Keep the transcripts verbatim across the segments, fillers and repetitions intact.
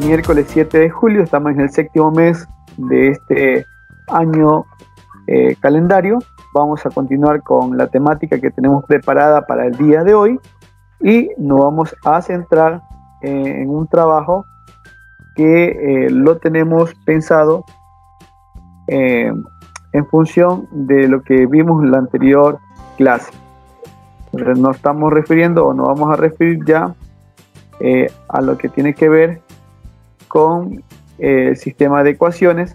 miércoles siete de julio, estamos en el séptimo mes de este año eh, calendario. Vamos a continuar con la temática que tenemos preparada para el día de hoy y nos vamos a centrar eh, en un trabajo que eh, lo tenemos pensado eh, en función de lo que vimos en la anterior clase. Entonces, nos estamos refiriendo o nos vamos a referir ya eh, a lo que tiene que ver con eh, el sistema de ecuaciones.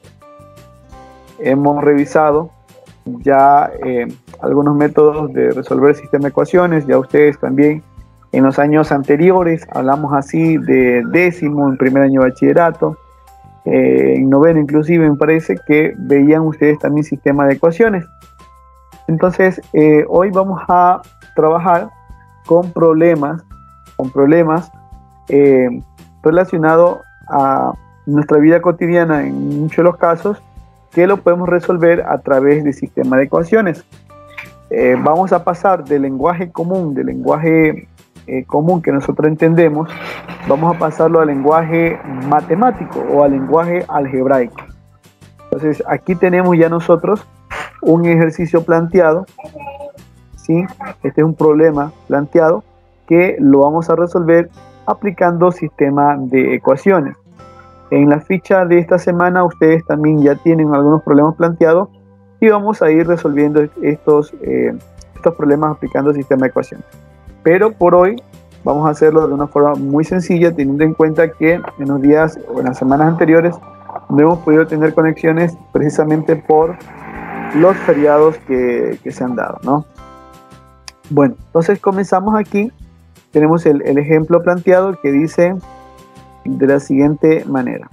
Hemos revisado ya eh, algunos métodos de resolver el sistema de ecuaciones. Ya ustedes también en los años anteriores hablamos así de décimo en primer año de bachillerato, eh, en noveno inclusive me parece que veían ustedes también sistema de ecuaciones. Entonces eh, hoy vamos a trabajar con problemas, con problemas eh, relacionados a nuestra vida cotidiana en muchos de los casos, que lo podemos resolver a través del sistema de ecuaciones. Eh, vamos a pasar del lenguaje común, del lenguaje eh, común que nosotros entendemos, vamos a pasarlo al lenguaje matemático o al lenguaje algebraico. Entonces aquí tenemos ya nosotros un ejercicio planteado, ¿sí? Este es un problema planteado que lo vamos a resolver aplicando sistema de ecuaciones. En la ficha de esta semana ustedes también ya tienen algunos problemas planteados y vamos a ir resolviendo estos, eh, estos problemas aplicando el sistema de ecuaciones. Pero por hoy vamos a hacerlo de una forma muy sencilla, teniendo en cuenta que en los días o en las semanas anteriores no hemos podido tener conexiones precisamente por los feriados que, que se han dado, ¿no? Bueno, entonces comenzamos aquí. Tenemos el, el ejemplo planteado que dice de la siguiente manera.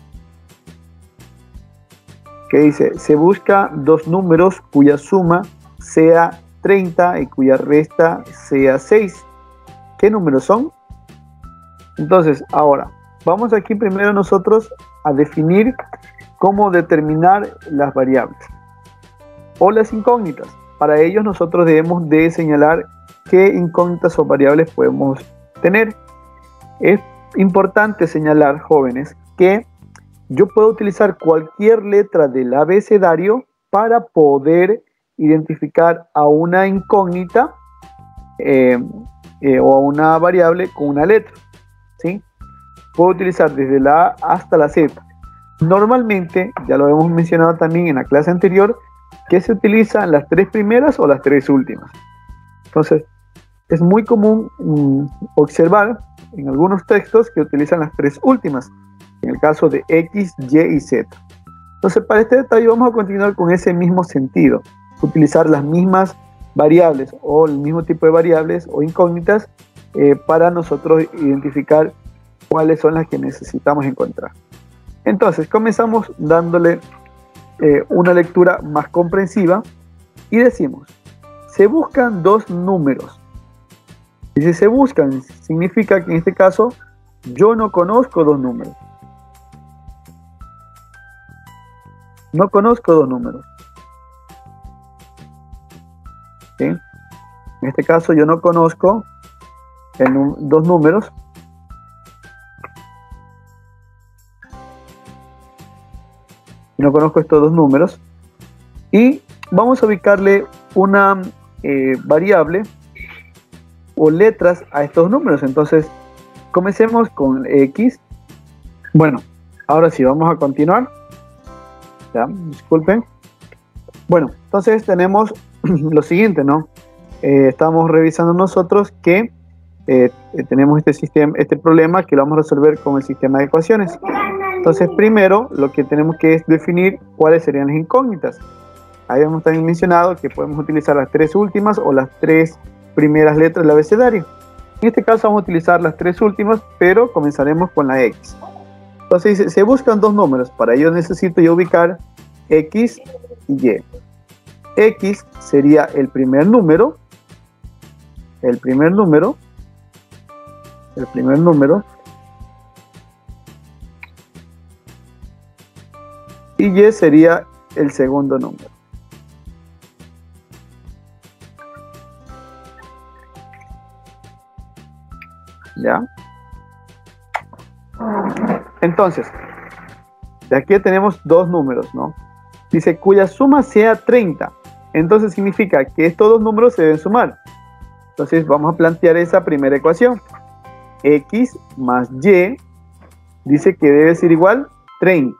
Que dice, se busca dos números cuya suma sea treinta y cuya resta sea seis. ¿Qué números son? Entonces, ahora, vamos aquí primero nosotros a definir cómo determinar las variables o las incógnitas. Para ello nosotros debemos de señalar qué incógnitas o variables podemos tener. Es importante señalar, jóvenes, que yo puedo utilizar cualquier letra del abecedario para poder identificar a una incógnita eh, eh, o a una variable con una letra, ¿sí? Puedo utilizar desde la A hasta la Z. Normalmente, ya lo hemos mencionado también en la clase anterior, que se utilizan las tres primeras o las tres últimas. Entonces, es muy común mm, observar en algunos textos que utilizan las tres últimas, en el caso de X, Y y Z. Entonces, para este detalle vamos a continuar con ese mismo sentido, utilizar las mismas variables o el mismo tipo de variables o incógnitas eh, para nosotros identificar cuáles son las que necesitamos encontrar. Entonces, comenzamos dándole eh, una lectura más comprensiva y decimos, se buscan dos números. Y si se buscan, significa que en este caso yo no conozco dos números. No conozco dos números. ¿Sí? En este caso yo no conozco el, dos números. No conozco estos dos números. Y vamos a ubicarle una eh, variable o letras a estos números. Entonces, comencemos con X. Bueno, ahora sí, vamos a continuar. Ya, disculpen. Bueno, entonces tenemos lo siguiente, ¿no? Eh, estamos revisando nosotros que eh, tenemos este sistema, este problema que lo vamos a resolver con el sistema de ecuaciones. Entonces, primero, lo que tenemos que es definir cuáles serían las incógnitas. Ahí hemos también mencionado que podemos utilizar las tres últimas o las tres primeras letras del abecedario. En este caso vamos a utilizar las tres últimas, pero comenzaremos con la X. Entonces dice, se buscan dos números. Para ello necesito yo ubicar X y Y. X sería el primer número. El primer número. El primer número. Y Y sería el segundo número. ¿Ya? Entonces, de aquí tenemos dos números, ¿no? Dice, cuya suma sea treinta. Entonces significa que estos dos números se deben sumar. Entonces vamos a plantear esa primera ecuación. X más Y dice que debe ser igual treinta.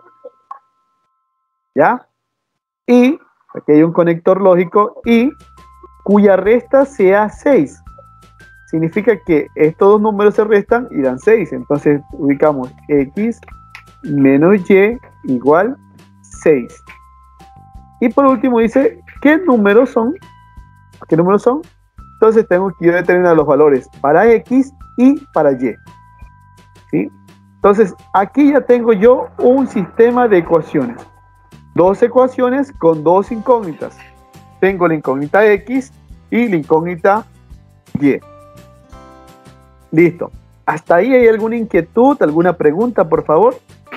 ¿Ya? Y, aquí hay un conector lógico, y cuya resta sea seis. Significa que estos dos números se restan y dan seis. Entonces ubicamos X menos Y igual seis. Y por último dice, ¿qué números son? ¿Qué números son? Entonces tengo que yo determinar los valores para X y para Y. ¿Sí? Entonces aquí ya tengo yo un sistema de ecuaciones. Dos ecuaciones con dos incógnitas. Tengo la incógnita X y la incógnita Y. Listo. ¿Hasta ahí hay alguna inquietud, alguna pregunta, por favor?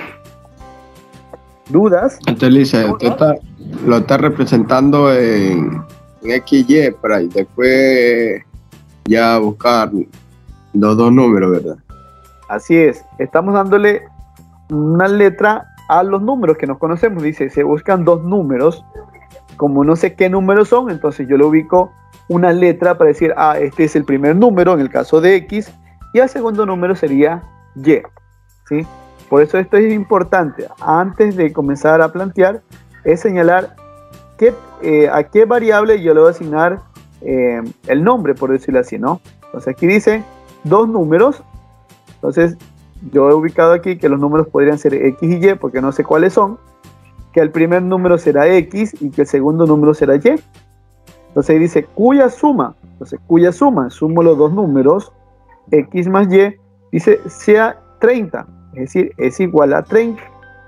¿Dudas? Entonces, usted está, lo está representando en, en X Y para después ya buscar los dos números, ¿verdad? Así es. Estamos dándole una letra a los números que nos conocemos. Dice, se buscan dos números. Como no sé qué números son, entonces yo le ubico una letra para decir, ah, este es el primer número en el caso de X, y el segundo número sería Y. ¿Sí? Por eso esto es importante. Antes de comenzar a plantear, es señalar qué, eh, a qué variable yo le voy a asignar eh, el nombre, por decirlo así, ¿no? Entonces aquí dice dos números. Entonces yo he ubicado aquí que los números podrían ser X y Y, porque no sé cuáles son. Que el primer número será X y que el segundo número será Y. Entonces ahí dice cuya suma. Entonces cuya suma, sumo los dos números, X más Y, dice sea treinta. Es decir, es igual a treinta.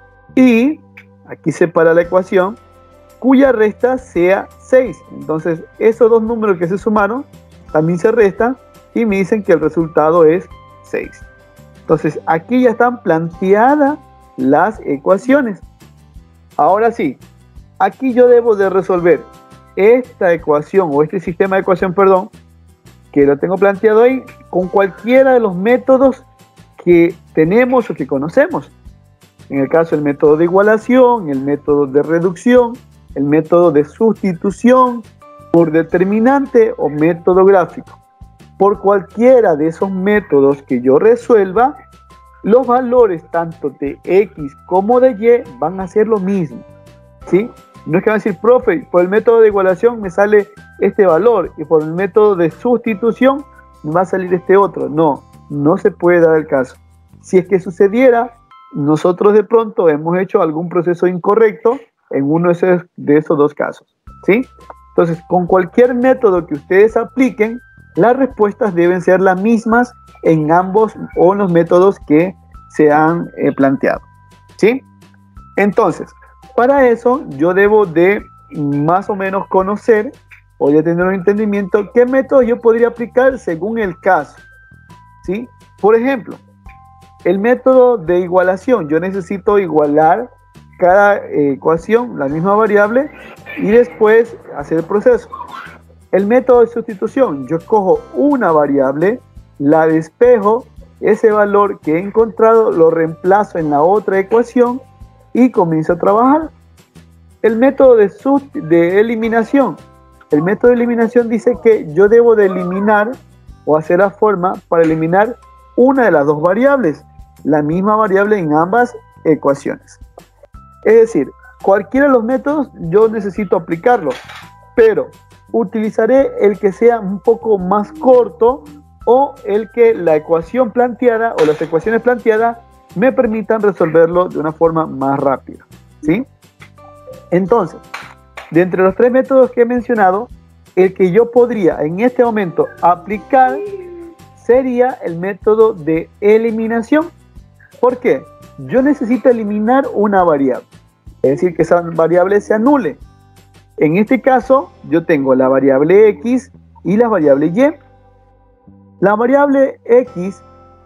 Y aquí separa la ecuación, cuya resta sea seis. Entonces, esos dos números que se sumaron también se restan y me dicen que el resultado es seis. Entonces, aquí ya están planteadas las ecuaciones. Ahora sí, aquí yo debo de resolver esta ecuación o este sistema de ecuación, perdón, que lo tengo planteado ahí con cualquiera de los métodos que tenemos o que conocemos. En el caso del método de igualación, el método de reducción, el método de sustitución por determinante o método gráfico. Por cualquiera de esos métodos que yo resuelva, los valores tanto de X como de Y van a ser lo mismo. ¿Sí? No es que van a decir, profe, por el método de igualación me sale este valor y por el método de sustitución me va a salir este otro. No. No se puede dar el caso. Si es que sucediera, nosotros de pronto hemos hecho algún proceso incorrecto en uno de esos, de esos dos casos. ¿Sí? Entonces, con cualquier método que ustedes apliquen, las respuestas deben ser las mismas en ambos o en los métodos que se han eh, planteado. ¿Sí? Entonces, para eso yo debo de más o menos conocer o ya tener un entendimiento qué método yo podría aplicar según el caso. ¿Sí? Por ejemplo, el método de igualación, yo necesito igualar cada eh, ecuación, la misma variable, y después hacer el proceso. El método de sustitución, yo cojo una variable, la despejo, ese valor que he encontrado lo reemplazo en la otra ecuación y comienzo a trabajar. El método de, de eliminación, el método de eliminación dice que yo debo de eliminar o hacer la forma para eliminar una de las dos variables, la misma variable en ambas ecuaciones. Es decir, cualquiera de los métodos yo necesito aplicarlo, pero utilizaré el que sea un poco más corto o el que la ecuación planteada o las ecuaciones planteadas me permitan resolverlo de una forma más rápida. ¿Sí? Entonces, de entre los tres métodos que he mencionado, el que yo podría en este momento aplicar sería el método de eliminación. ¿Por qué? Yo necesito eliminar una variable, es decir, que esa variable se anule. En este caso, yo tengo la variable X y la variable Y. La variable X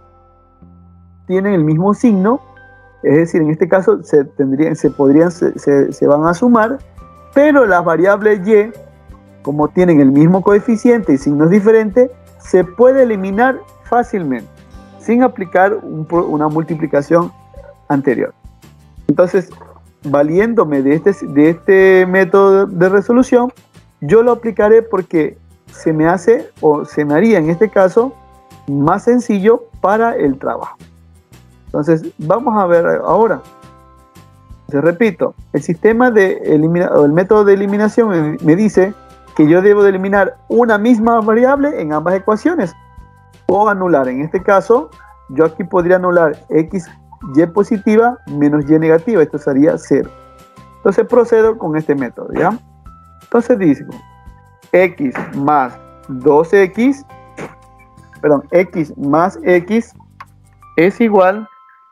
tiene el mismo signo, es decir, en este caso se, tendrían, se, podrían, se, se, se van a sumar, pero las variables Y, como tienen el mismo coeficiente y signos diferentes, se puede eliminar fácilmente. sin aplicar un, una multiplicación anterior. Entonces, valiéndome de este, de este método de resolución, yo lo aplicaré porque se me hace o se me haría en este caso más sencillo para el trabajo. Entonces, vamos a ver ahora. Te repito, el sistema de elimina, o el método de eliminación me, me dice que yo debo de eliminar una misma variable en ambas ecuaciones o anular. En este caso, yo aquí podría anular x, y positiva menos y negativa. Esto sería cero. Entonces procedo con este método, ¿ya? Entonces digo, x más dos x, perdón, x más x es igual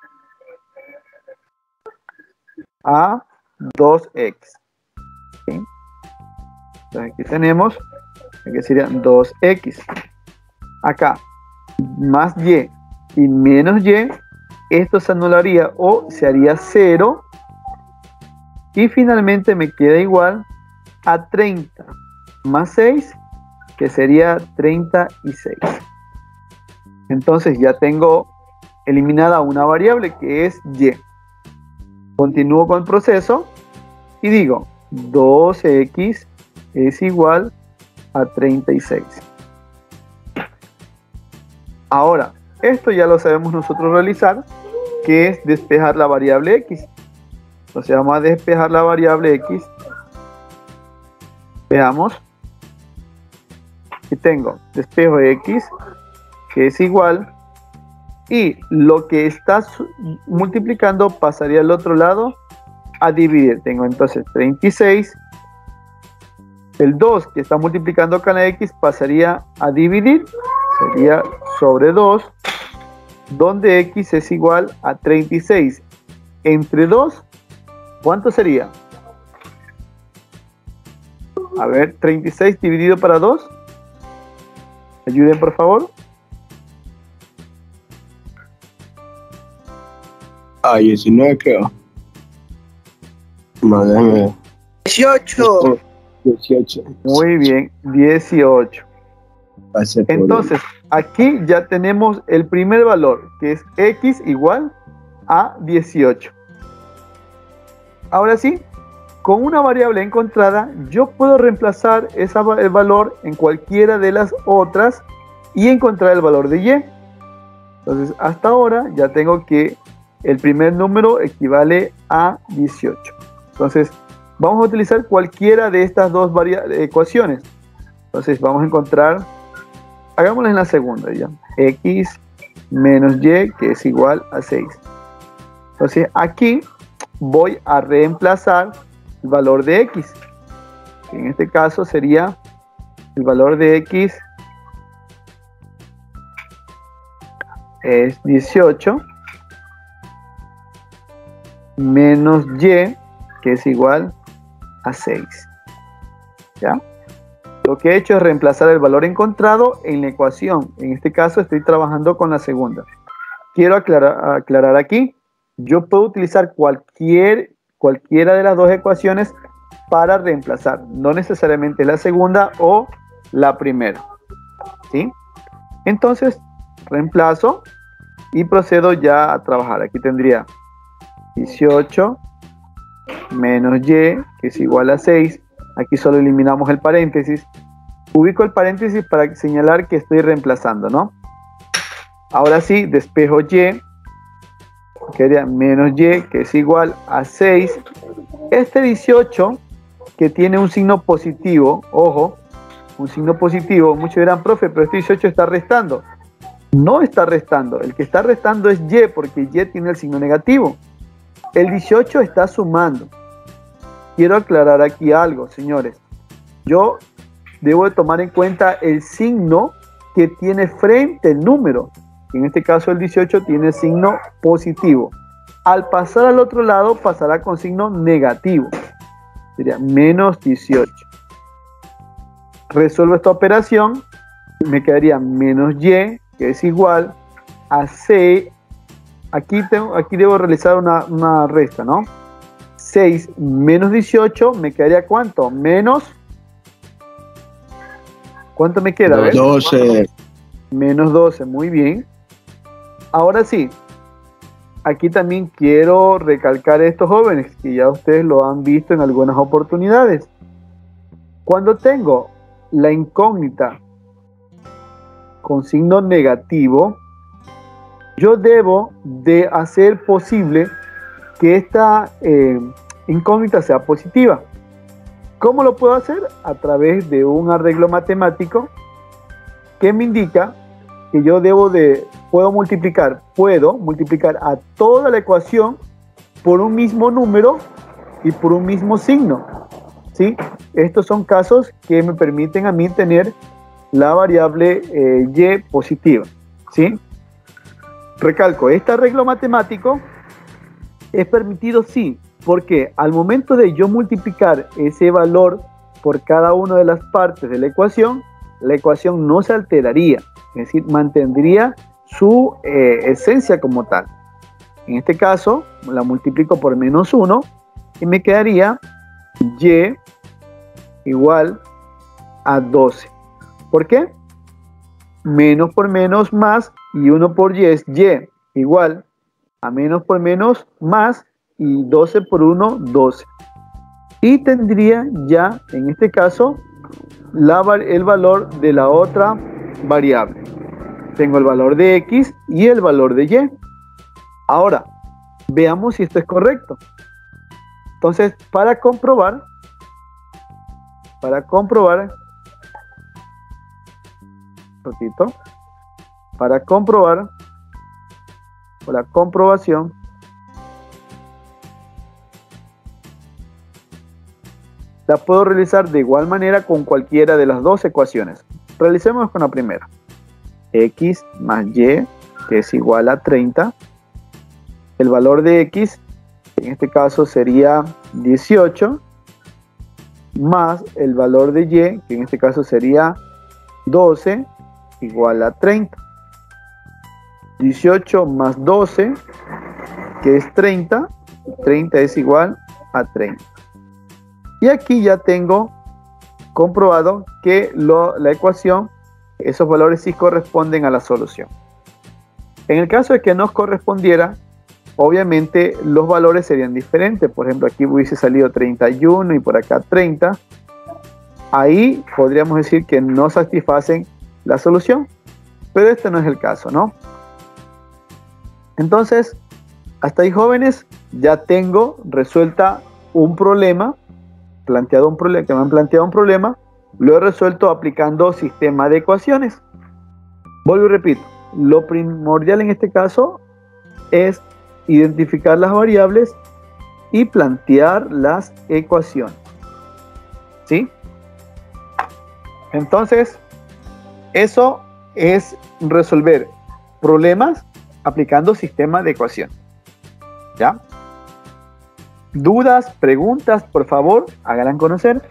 a dos x. ¿Sí? Entonces aquí tenemos, aquí serían dos x. Acá, más y y menos y, esto se anularía o se haría cero. Y finalmente me queda igual a treinta más seis, que sería treinta y seis. Entonces ya tengo eliminada una variable que es y. Continúo con el proceso y digo dos x es igual a treinta y seis. Ahora, esto ya lo sabemos nosotros realizar, que es despejar la variable x. Entonces vamos a despejar la variable x. Veamos. Y tengo despejo de x, que es igual, y lo que está multiplicando pasaría al otro lado a dividir. Tengo entonces treinta y seis. El dos que está multiplicando con la x pasaría a dividir. Sería sobre dos, donde x es igual a treinta y seis. Entre dos, ¿cuánto sería? A ver, treinta y seis dividido para dos. Ayuden, por favor. Ah, diecinueve creo. No, déjame ver. dieciocho. dieciocho. Muy bien, dieciocho. Entonces, aquí ya tenemos el primer valor, que es x igual a dieciocho. Ahora sí, con una variable encontrada, yo puedo reemplazar esa, el valor en cualquiera de las otras y encontrar el valor de y. Entonces, hasta ahora ya tengo que el primer número equivale a dieciocho. Entonces, vamos a utilizar cualquiera de estas dos ecuaciones. Entonces, vamos a encontrar, hagámoslo en la segunda ya, x menos y, que es igual a seis. Entonces, aquí voy a reemplazar el valor de x. En este caso sería el valor de x es dieciocho menos y, que es igual a seis. ¿Ya? Lo que he hecho es reemplazar el valor encontrado en la ecuación. En este caso estoy trabajando con la segunda. Quiero aclarar, aclarar aquí, yo puedo utilizar cualquier, cualquiera de las dos ecuaciones para reemplazar, no necesariamente la segunda o la primera. ¿Sí? Entonces, reemplazo y procedo ya a trabajar. Aquí tendría dieciocho menos y, que es igual a seis. Aquí solo eliminamos el paréntesis. Ubico el paréntesis para señalar que estoy reemplazando, ¿no? Ahora sí, despejo y, que sería menos y, que es igual a seis. Este dieciocho, que tiene un signo positivo, ojo, un signo positivo, muchos dirán, profe, pero este dieciocho está restando. No está restando, el que está restando es y, porque y tiene el signo negativo. El dieciocho está sumando. Quiero aclarar aquí algo, señores. Yo debo de tomar en cuenta el signo que tiene frente el número. En este caso el dieciocho tiene signo positivo. Al pasar al otro lado pasará con signo negativo. Sería menos dieciocho. Resuelvo esta operación. Me quedaría menos y, que es igual a seis. Aquí, tengo, aquí debo realizar una, una resta, ¿no? seis menos dieciocho, ¿me quedaría cuánto? Menos. ¿Cuánto me queda? doce. Menos doce, muy bien. Ahora sí, aquí también quiero recalcar a estos jóvenes, que ya ustedes lo han visto en algunas oportunidades. Cuando tengo la incógnita con signo negativo, yo debo de hacer posible que esta eh, incógnita sea positiva. ¿Cómo lo puedo hacer? A través de un arreglo matemático que me indica que yo debo de, puedo multiplicar, puedo multiplicar a toda la ecuación por un mismo número y por un mismo signo, ¿sí? Estos son casos que me permiten a mí tener la variable eh, y positiva, ¿sí? Recalco, este arreglo matemático es permitido, sí, porque al momento de yo multiplicar ese valor por cada una de las partes de la ecuación, la ecuación no se alteraría, es decir, mantendría su eh, esencia como tal. En este caso, la multiplico por menos uno y me quedaría y igual a doce. ¿Por qué? Menos por menos más, y uno por y es y, igual a menos por menos más, y doce por uno, doce. Y tendría ya, en este caso, la, el valor de la otra variable. Tengo el valor de X y el valor de Y. Ahora, veamos si esto es correcto. Entonces, para comprobar, para comprobar, repito, para comprobar, o la comprobación, la puedo realizar de igual manera con cualquiera de las dos ecuaciones. Realicemos con la primera. X más Y, que es igual a treinta. El valor de X, en este caso sería dieciocho, más el valor de Y, que en este caso sería doce, igual a treinta. dieciocho más doce, que es treinta. treinta es igual a treinta. Y aquí ya tengo comprobado que lo, la ecuación, esos valores sí corresponden a la solución. En el caso de que no correspondiera, obviamente los valores serían diferentes. Por ejemplo, aquí hubiese salido treinta y uno y por acá treinta. Ahí podríamos decir que no satisfacen la solución, pero este no es el caso, ¿no? Entonces, hasta ahí, jóvenes, ya tengo resuelta un problema, planteado un problema, que me han planteado un problema, lo he resuelto aplicando sistema de ecuaciones. Vuelvo y repito, lo primordial en este caso es identificar las variables y plantear las ecuaciones, ¿sí? Entonces, eso es resolver problemas aplicando sistema de ecuación. ¿Ya? ¿Dudas, preguntas? Por favor, háganlas conocer.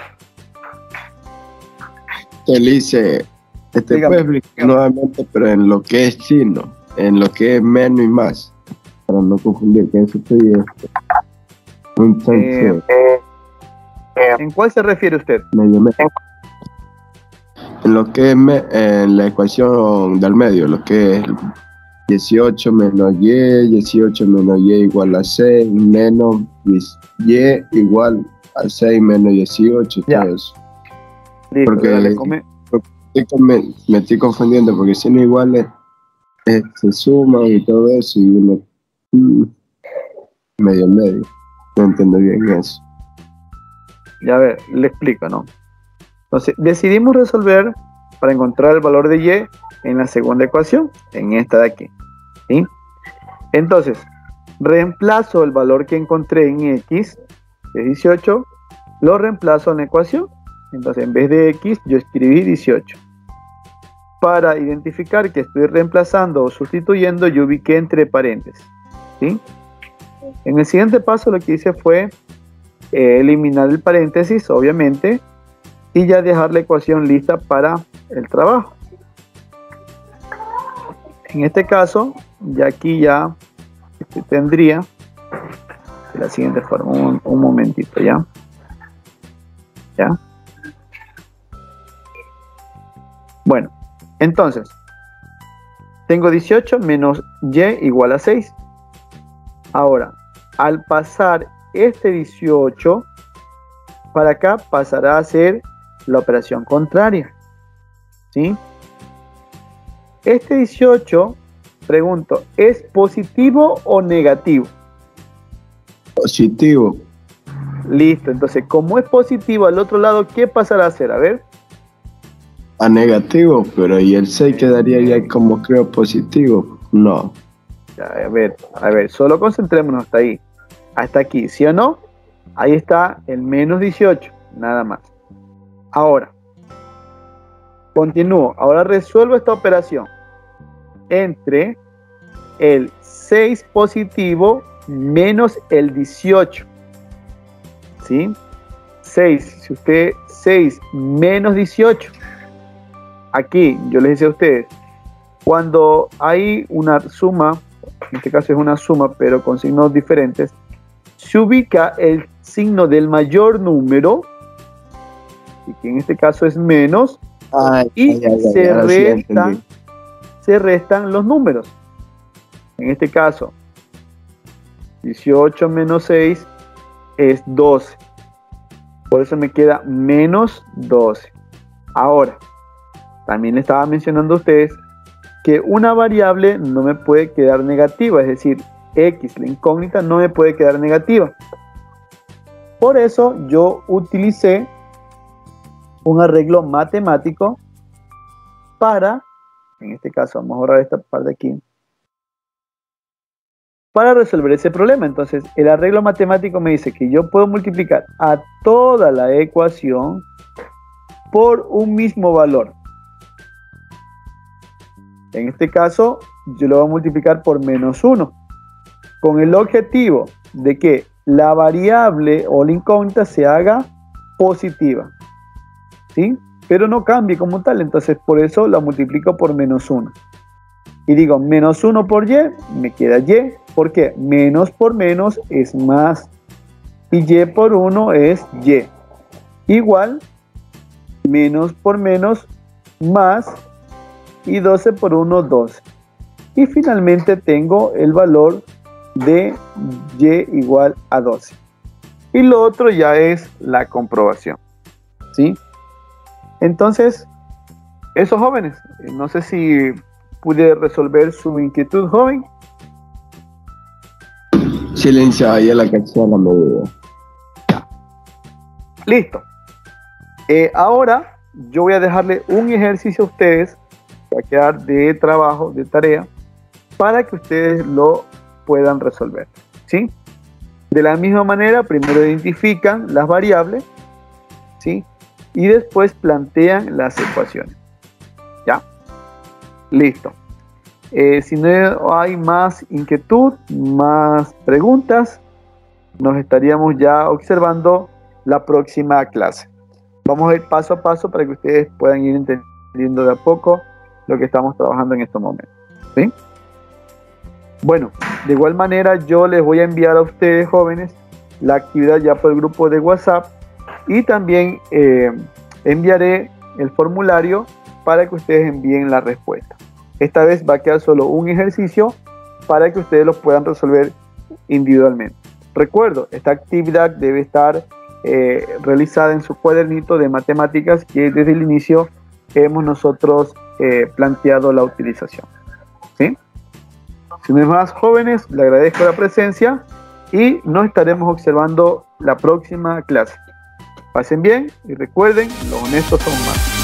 Elise, te Dígame. puedo explicar nuevamente, pero en lo que es chino, en lo que es menos y más, para no confundir que eso estoy esto. Entonces, Eh, ¿En cuál se refiere usted? medio medio. En lo que es me, en la ecuación del medio, lo que es dieciocho menos y, dieciocho menos y igual a seis, menos y igual a seis menos dieciocho, Ya. todo eso. Listo, Porque dale, come- me, me estoy confundiendo, porque si no igual es, es- se suman y todo eso, y uno mm, medio medio. No entiendo bien eso. Ya, a ver, le explico, ¿no? Entonces, decidimos resolver para encontrar el valor de y en la segunda ecuación, en esta de aquí, ¿sí? Entonces, reemplazo el valor que encontré en x, que es dieciocho, lo reemplazo en la ecuación. Entonces, en vez de x, yo escribí dieciocho. Para identificar que estoy reemplazando o sustituyendo, yo ubiqué entre paréntesis, ¿sí? En el siguiente paso, lo que hice fue eh, eliminar el paréntesis, obviamente, y ya dejar la ecuación lista para el trabajo. En este caso, ya aquí ya este, tendría de la siguiente forma, un, un momentito, ¿ya? ¿Ya? Bueno, entonces, tengo dieciocho menos y igual a seis. Ahora, al pasar este dieciocho para acá, pasará a ser la operación contraria, ¿sí? Este dieciocho, pregunto, ¿es positivo o negativo? Positivo. Listo, entonces, como es positivo al otro lado, ¿qué pasará a ser? A ver. A negativo, pero ¿y el seis quedaría ya como creo positivo? No. A ver, a ver, solo concentrémonos hasta ahí. Hasta aquí, ¿sí o no? Ahí está el menos dieciocho, nada más. Ahora, continúo. Ahora resuelvo esta operación entre el seis positivo menos el dieciocho. ¿Sí? seis, si usted, seis menos dieciocho. Aquí, yo les decía a ustedes, cuando hay una suma, en este caso es una suma, pero con signos diferentes, se ubica el signo del mayor número, y que en este caso es menos, Ay, y ay, ay, se, ay, sí restan, se restan los números. En este caso, dieciocho menos seis es doce. Por eso me queda menos doce. Ahora, también le estaba mencionando a ustedes que una variable no me puede quedar negativa, es decir, X, la incógnita, no me puede quedar negativa. Por eso yo utilicé un arreglo matemático para, en este caso vamos a borrar esta parte aquí, para resolver ese problema. Entonces, el arreglo matemático me dice que yo puedo multiplicar a toda la ecuación por un mismo valor. En este caso, yo lo voy a multiplicar por menos uno, con el objetivo de que la variable o la incógnita se haga positiva, ¿sí? Pero no cambie como tal, entonces por eso la multiplico por menos uno. Y digo, menos uno por y, me queda y, porque menos por menos es más, y y por uno es y. Igual, menos por menos, más, y doce por uno, doce. Y finalmente tengo el valor de y igual a doce. Y lo otro ya es la comprobación, ¿sí? Entonces, eso, jóvenes, no sé si pude resolver su inquietud, joven. Silenciada ya la canción a la medida. Listo. Eh, ahora yo voy a dejarle un ejercicio a ustedes, va a quedar de trabajo, de tarea, para que ustedes lo puedan resolver, ¿sí? De la misma manera, primero identifican las variables, ¿sí? Y después plantean las ecuaciones. ¿Ya? Listo. Eh, si no hay más inquietud, más preguntas, nos estaríamos ya observando la próxima clase. Vamos a ir paso a paso para que ustedes puedan ir entendiendo de a poco lo que estamos trabajando en estos momentos, ¿sí? Bueno, de igual manera yo les voy a enviar a ustedes, jóvenes, la actividad ya por el grupo de WhatsApp, y también eh, enviaré el formulario para que ustedes envíen la respuesta. Esta vez va a quedar solo un ejercicio para que ustedes lo puedan resolver individualmente. Recuerdo, esta actividad debe estar eh, realizada en su cuadernito de matemáticas que desde el inicio hemos nosotros eh, planteado la utilización, ¿sí? Si no es más, jóvenes, le agradezco la presencia y nos estaremos observando la próxima clase. Pasen bien y recuerden, los honestos son más.